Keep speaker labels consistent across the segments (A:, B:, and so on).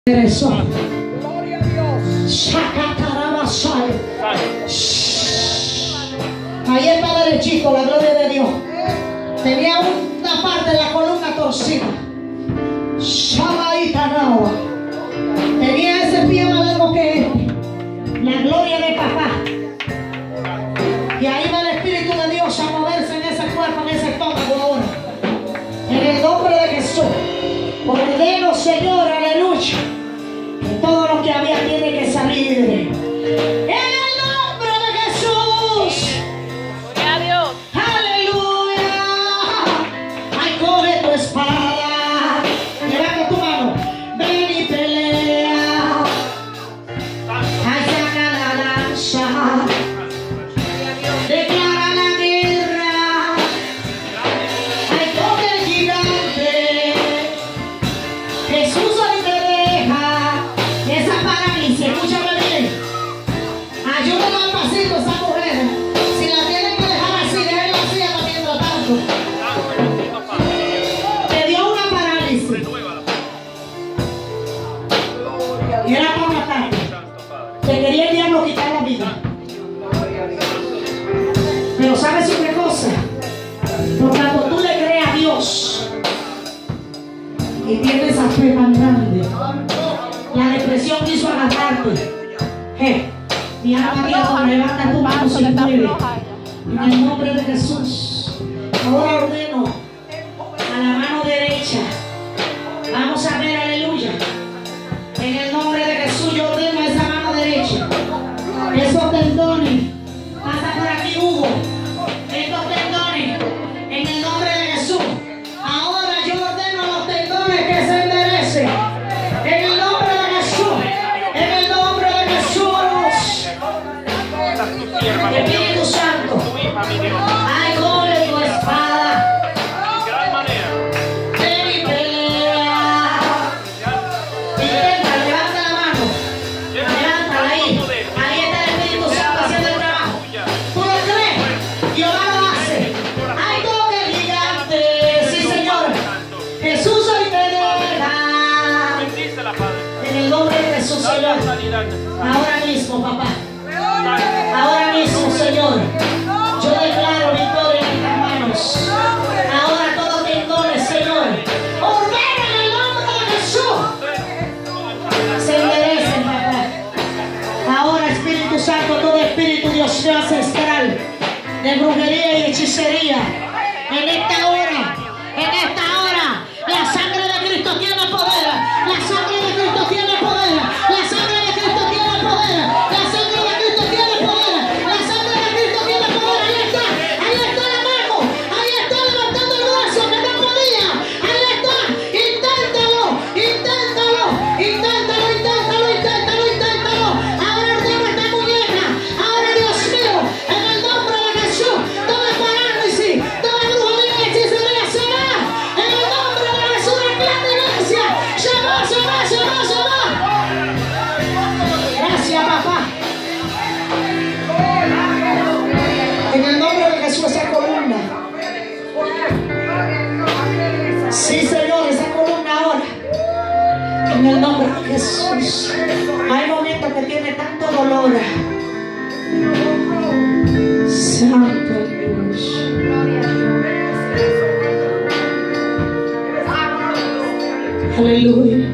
A: Eso.
B: Gloria a Dios.
A: Ahí está derechito, la gloria de Dios. Tenía una parte de la columna torcida. Tenía ese pie más largo que este. La gloria de papá. Y ahí va el Espíritu de Dios a moverse en ese cuerpo, en ese estómago ahora. En el nombre de Jesús. Ordeno, Señor, aleluya, que todo lo que había tiene que salir. En el nombre de Jesús.
B: Gloria a Dios.
A: Aleluya. Ay, coge tu espada. Levanta tu mano. Ven y pelea. Ay, saca la lanza. Declara la guerra. Ay, coge el gigante. Jesús hoy te deja esa parálisis. Escúchame bien. Ayúdame al pasito a esa mujer. Si la tienen que dejar así, déjenla así hasta mientras tanto. Te dio una parálisis. Y era por la tarde. Te quería el diablo quitar la vida. Pero ¿sabes una cosa? Por cuando tú le crees a Dios y tienes esa fe tan grande, la depresión quiso agarrarte. Mi alma Dios, levanta tu mano si puede. En el nombre de Jesús. Ahora ordeno a la mano derecha. Vamos a ver, aleluya. En el nombre de Jesús yo ordeno a esa mano derecha. Esos tendones. Pasa por aquí, Hugo. Estos tendones. En el nombre de Jesús. Ahora yo ordeno a los tendones que se enderecen. En el nombre de Jesús. En el nombre de Jesús. Espíritu Santo. Ay, coge tu espada. Ven y pelea. Intenta, levanta la mano. Levántala ahí. Ahí está el Espíritu Santo haciendo el trabajo. ¿Tú lo crees? Jehová lo hace. Ay, toque el gigante. Sí, Señor. Jesús hoy te deja. En el nombre de Jesús, Señor. Ahora mismo, papá. Ahora mismo, Señor. Yo declaro victoria en estas manos. Ahora todos tendones, Señor. Ordena en el nombre de Jesús. Se enderecen, papá. Ahora, Espíritu Santo, todo espíritu Dios mío ancestral de brujería y hechicería. En esta hora, la sangre de Cristo tiene poder. La sangre de Cristo tiene poder. La sangre de Cristo tiene poder. La sangre de Cristo tiene poder. La sangre de Cristo tiene poder. Ahí está la mano. Ahí está levantando el brazo que no podía. Ahí está. Inténtalo. Ahora ordena esta muñeca. Ahora, Dios mío, en el nombre de Jesús, toda parálisis, toda brujería y hechicería se va. En el nombre de Jesús, declara iglesia. Se va. Gracias, papá. En el nombre de Jesús, esa columna. Sí, Señor, esa columna ahora. En el nombre de Jesús. Hay momentos que tiene tanto dolor. Santo Dios. Aleluya.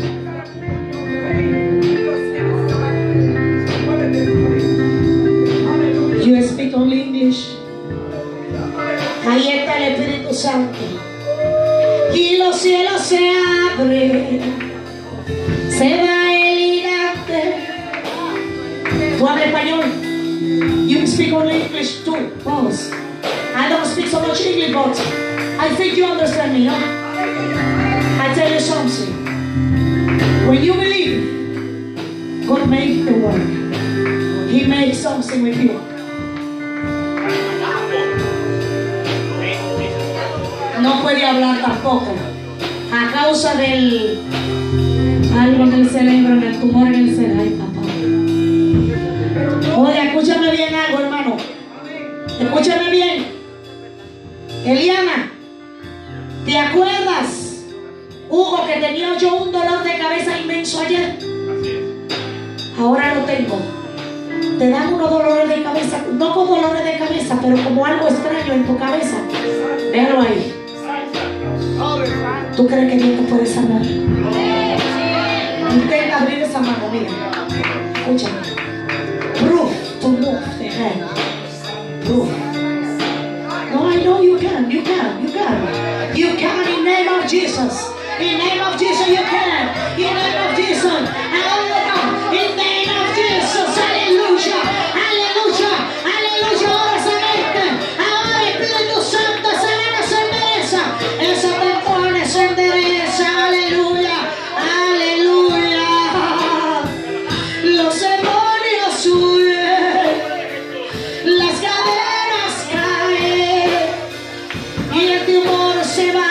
A: You speak only English. Ahí está el Espíritu Santo. Y los cielos se abren. Se va el gigante. ¿Tú hablas español? You speak only English too. Pause. I don't speak so much English, but I think you understand me, huh? I tell you something. When you believe, God makes the work. He makes something with you. No puede hablar tampoco a causa del algo en el cerebro, en el tumor en el cerebro. Ay, papá. Oye, escúchame bien algo, hermano. Escúchame bien. Eliana, ¿te acuerdas, Hugo, que tenía yo un dolor de cabeza inmenso ayer? Ahora lo tengo. Te dan unos dolores de cabeza, no con dolores de cabeza, pero como algo extraño en tu cabeza. Déjalo ahí. ¿Tú crees que Dios te puede sanar? Intenta abrir esa mano, mira. Escúchame. Proof to move the hand. Proof. No, I know you can. You can. You can. You can in the name of Jesus. In the name of Jesus, you can. In the name of Jesus. Hallelujah. In the name of Jesus. Aleluya. Aleluya. Aleluya. Ahora se mete. Ahora Espíritu Santo se endereza. Esa te pone, se endereza. Aleluya. Aleluya. Los demonios huyen. Las cadenas caen. Y el temor se va.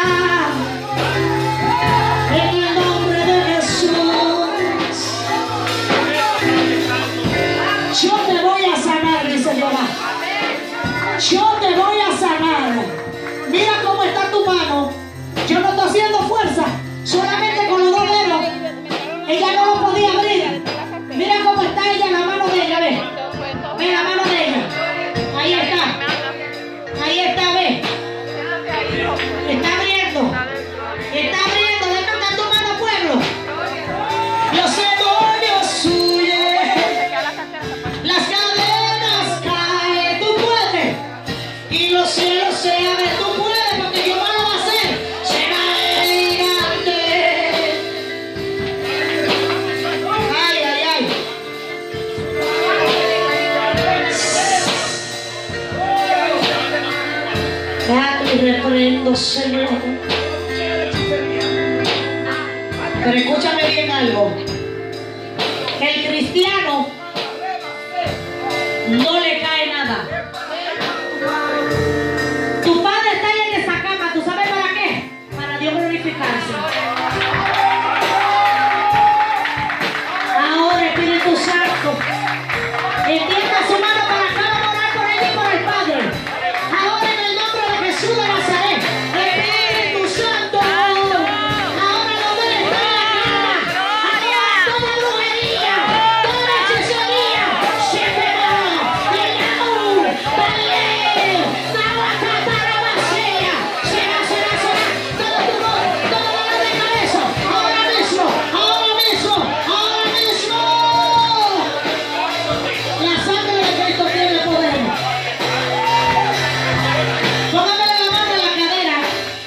A: Yo te voy a sanar, dice Jehová. Yo te voy a sanar. Mira cómo está tu mano. Yo no estoy haciendo fuerza. Solamente con los dos dedos. Ella no lo podía abrir. Mira cómo está ella, la mano de ella, ve. Ve la mano de ella. Ahí está. Ahí está, ve. Está abriendo. Está abriendo. Levanta tu mano, pueblo. Los demonios huyen. Las cadenas caen. Tú puedes. Y los cielos se abren. Tú puedes, porque Jehová lo va a hacer. Será elegante. Ay, ay, ay. Ay, reprendo, Señor. Pero escúchame bien algo. El cristiano no le cae nada. Tu padre está ahí en esa cama. ¿Tú sabes para qué? Para Dios glorificarse. Ahora, Espíritu Santo, extienda su mano para acá. Vamos a orar por ella y por el Padre. Ahora, en el nombre de Jesús de Nazaret, Espíritu Santo, ahora donde él está en la cama, allá toda brujería, toda hechicería, se pegó, llegó, vale, Nahuacatarabasea, será, todo tumor, todo dolor de cabeza, ahora mismo, ahora mismo, ahora mismo. La sangre de Cristo tiene poder. Póngame la mano en la cadera.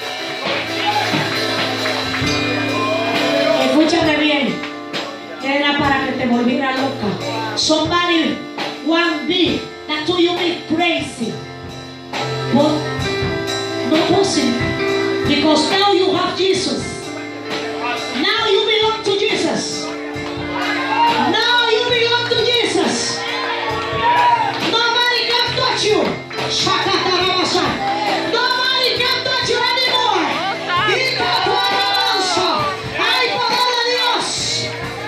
A: Escúchame bien. Era para que te volviera loca. Somebody one bit that do you be crazy. But no possible. Because now you have Jesus. Now you belong to Jesus. Now you belong to Jesus. Nobody can touch you. Shakatarabasa. Nobody can touch you anymore. Ikatarabasa. Hay poder de Dios.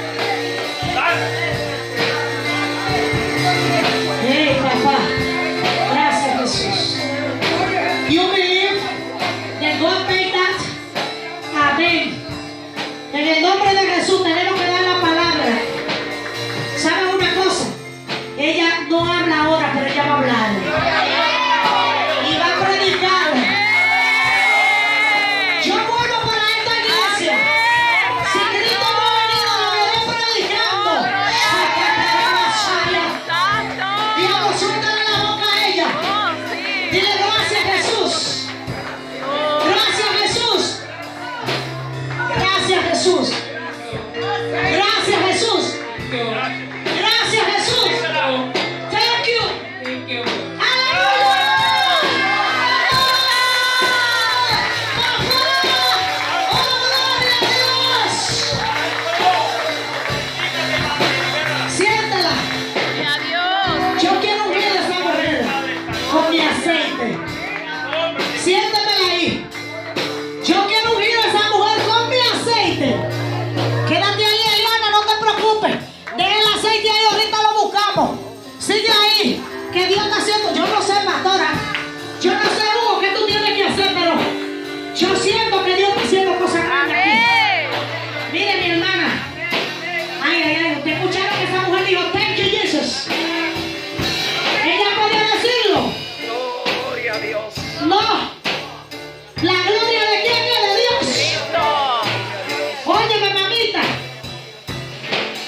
A: Hey, papá. Gracias, Jesús. You believe that God made that? Amén. En el nombre de Jesús tenemos que dar la palabra. ¿Sabe una cosa? Ella no habla ahora, pero ella va a hablar. Y va a predicar. Yo vuelvo para esta iglesia. Si Cristo no ha venido, lo veré predicando. Dios, suéltale la boca a ella. Dile gracias, Jesús. Gracias, Jesús. Gracias, Jesús. Gracias, Jesús. Gracias, Jesús. Thank you. Aleluya. Oh, gloria a Dios. Siéntela. Yo quiero ungir a esa mujer con mi aceite. Siéntamela ahí. Yo quiero ungir a esa mujer con mi aceite. Quédate ahí, hermana, no te preocupes. Deja el aceite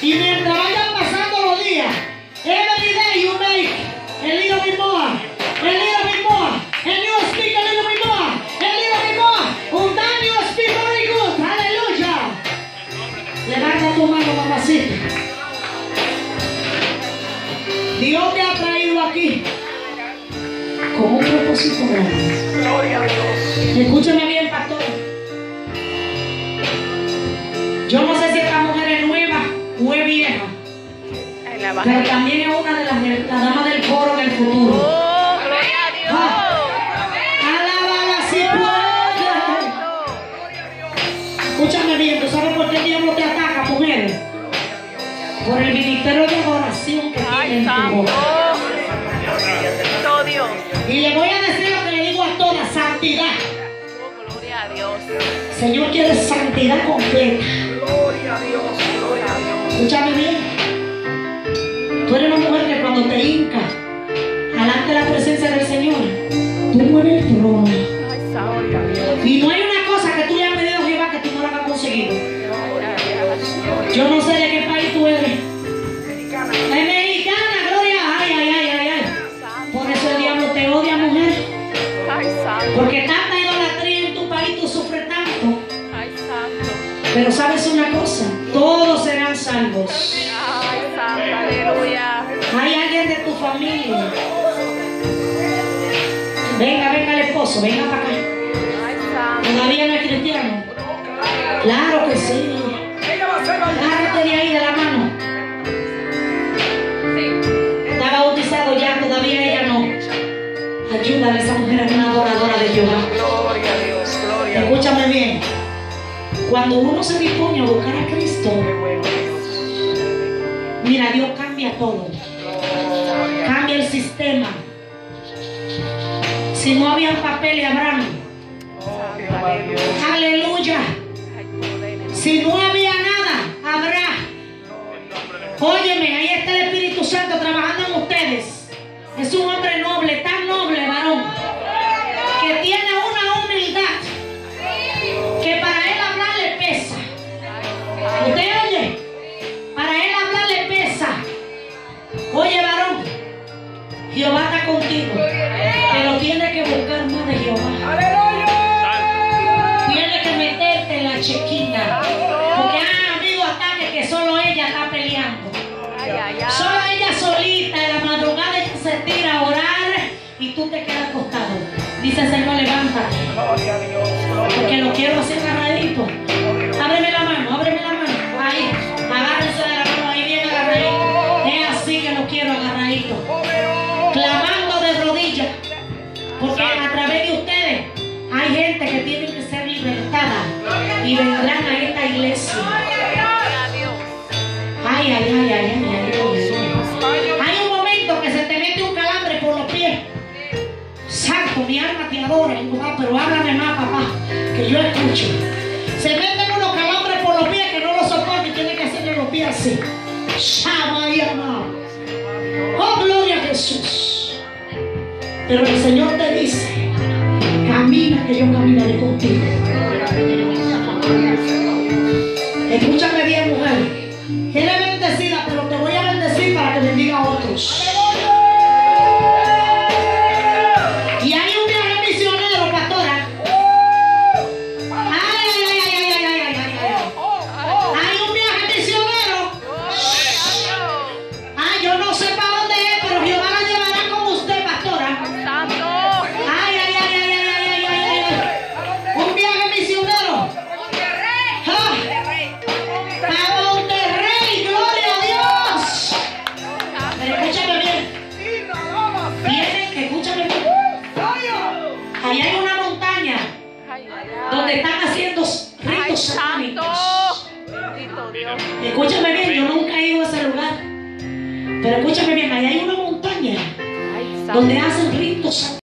A: Y mientras vayan pasando los días, every day you make a little bit more, a little bit more, and you speak a little bit more, a little bit more. Un time you speak very good. Aleluya. Levanta tu mano, mamacita. Dios te ha traído aquí con un propósito grande.
B: Gloria a Dios.
A: Escúcheme bien, pastor. Yo no sé si esta mujer es nueva o es vieja, pero también es una de las damas del coro del futuro.
B: Oh, gloria a Dios.
A: Alábala si puedes. Escúchame bien, ¿tú sabes por qué el diablo te ataca, mujeres? Por el ministerio de adoración que tiene en tu
B: Santo.
A: boca.
B: Santo Dios.
A: Y le voy a decir lo que le digo a todas: santidad.
B: Oh, gloria a Dios.
A: El Señor quiere santidad completa.
B: Gloria a Dios. Gloria a Dios.
A: Escúchame bien. Tú eres una mujer que cuando te hincas delante de la presencia del Señor, tú mueves el trono.
B: Ay, santo.
A: Y no hay una cosa que tú le has pedido a Jehová que tú no la has conseguido. Yo no sé de qué país tú eres. Es mexicana, gloria. Ay, ay, ay, ay, ay. Por eso el diablo te odia, mujer.
B: Ay, santo.
A: Porque tanta idolatría en tu país, tú sufres tanto.
B: Ay, santo.
A: Pero sabes una cosa, todos serán salvos.
B: Ay, santo. Aleluya.
A: Hay alguien de tu familia. Venga, venga el esposo, venga para acá.
B: Ay, santo.
A: ¿Todavía no es cristiano? Claro que sí. Agárrate de ahí de la mano. Está bautizado ya, todavía ella no. Ayúdale, esa mujer es una adoradora de Jehová.
B: Gloria a Dios. Gloria a Dios.
A: Escúchame bien. Cuando uno se dispone a buscar a Cristo, mira, Dios cambia todo. Cambia el sistema. Si no había papeles, habrán. Aleluya. Si no había nada, habrá. Óyeme, ahí está el Espíritu Santo trabajando en ustedes. Es un hombre noble, tan noble, varón, que tiene una humildad que para él hablar le pesa. ¿Usted oye? Para él hablar le pesa. Oye, varón, Jehová está contigo, pero tienes que buscar más de Jehová. Tienes que meterte en la chequina, porque ha habido ataques que solo ella está peleando.
B: Ay, ay, ay.
A: Solo ella solita en la madrugada ella se tira a orar y tú te quedas acostado. Dice el Señor, levántate, porque lo quiero hacer agarradito. Ábreme la mano, ábreme la mano. Ahí, agárrense de la mano, ahí bien agarradito. Es así que lo quiero agarradito. Clamando de rodillas, porque a través de ustedes hay gente que tiene que ser libertada y vendrán a esta iglesia.
B: Gloria a Dios.
A: Ay, ay, ay, ay, ay, ay, ay. Hay un momento que se te mete un calambre por los pies. Santo, mi alma te adora, pero háblame más, papá, que yo escucho. Se meten unos calambres por los pies que no lo soportan y tienen que hacerle los pies así. Shama y ama. Oh, gloria a Jesús. Pero el Señor te dice: camina, que yo caminaré contigo. Escúchame bien, mujer. Eres bendecida, pero te voy a bendecir para que bendiga a otros. Y hay un viaje misionero, pastora. Ay, ay, ay, ay, ay, ay, ay, ay, ay. Hay un viaje misionero. Ay, yo no sé para dónde es, pero Jehová la llevará con usted, pastora.
B: Santo.
A: Ay, ay, ay, ay, ay, ay, ay, ay, ay. Un viaje misionero. ¡Ah! A Monterrey, gloria a Dios. Pero escúchame bien. Escúchame bien. Ahí hay una montaña
B: Ay, ay,
A: donde
B: ay.
A: están haciendo
B: Ay,
A: ritos
B: santo.
A: satánicos.
B: Bendito Dios.
A: Escúchame bien, yo nunca he ido a ese lugar. Pero escúchame bien, ahí hay una montaña
B: Ay, santo.
A: donde hacen ritos satánicos.